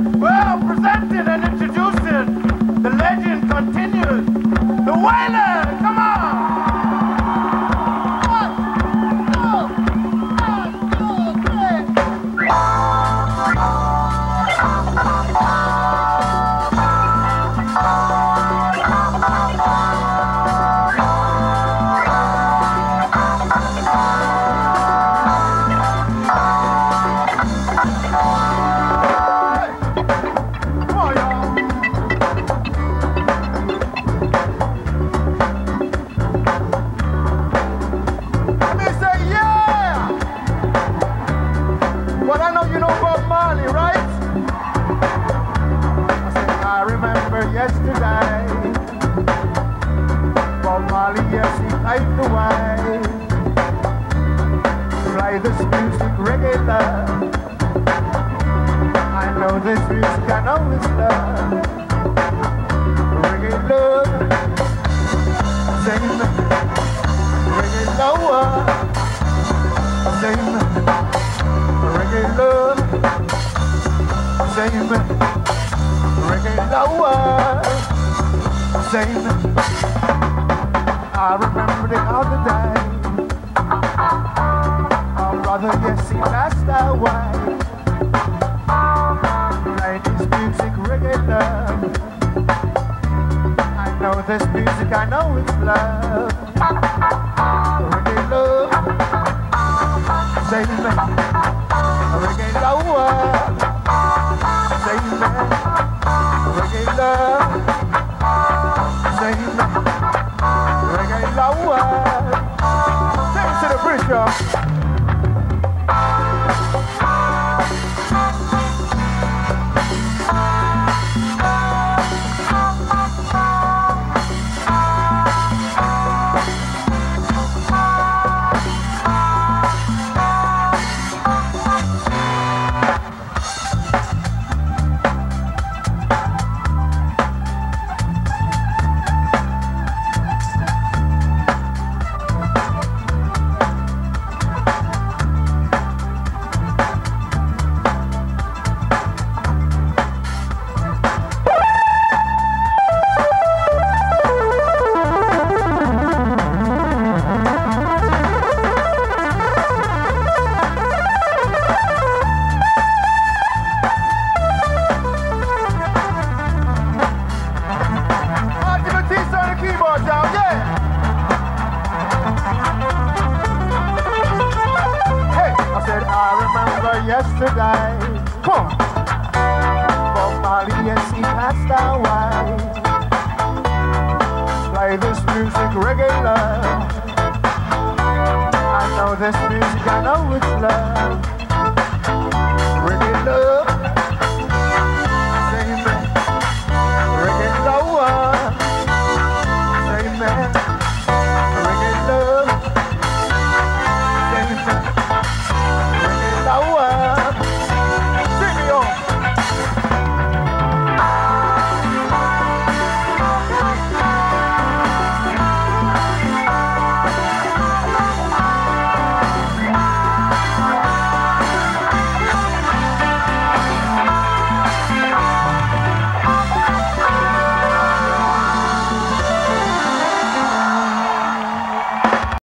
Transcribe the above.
Well, presenting and introducing, the legend continues. The Wailers, come on! Yesterday, Bob Marley, yes, he paved the way. Play this music, reggae love. I know this music, I know it's love. Reggae love, sing reggae lower, sing reggae love, sing reggae lower, same. I remember the other day, our brother, yes, he passed away. Ladies, music, reggae love. I know this music, I know it's love. Reggae love, same. Reggae lower, same. Reggae love, sing reggae lower. Take it to the bridge, y'all. Yesterday, come on. Bob Marley, yes, he passed away. Play this music, reggae love. I know this music, I know it's love.